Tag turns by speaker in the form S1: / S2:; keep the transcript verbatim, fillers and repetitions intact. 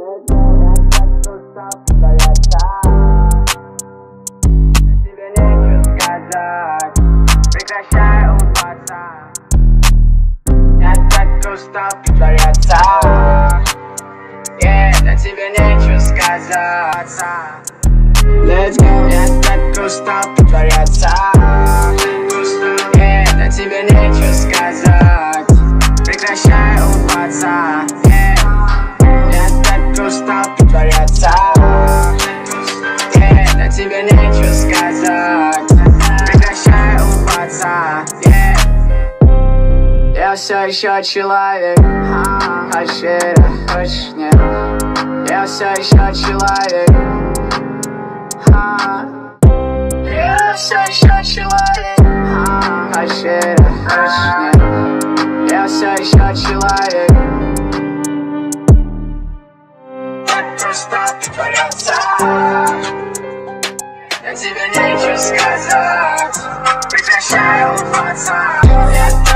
S1: Тебе нечего сказать, прекращай улыбаться. Я так устал притворяться. Yeah, на тебе нечего сказать. Let's go. Я так устал притворяться. Yeah, на тебе нечего сказать, прекращай улыбаться. Yeah, я так устал притворяться. Yeah, на тебе нечего сказать, прекращай улыбаться. Yeah. Я все еще человек, хочешь верь, хочешь нет. Я все еще человек. Я все еще человек, хочешь верь, хочешь нет. Я все еще человек. Так просто притворяться. Я тебе нечего сказать, прекращай улыбаться.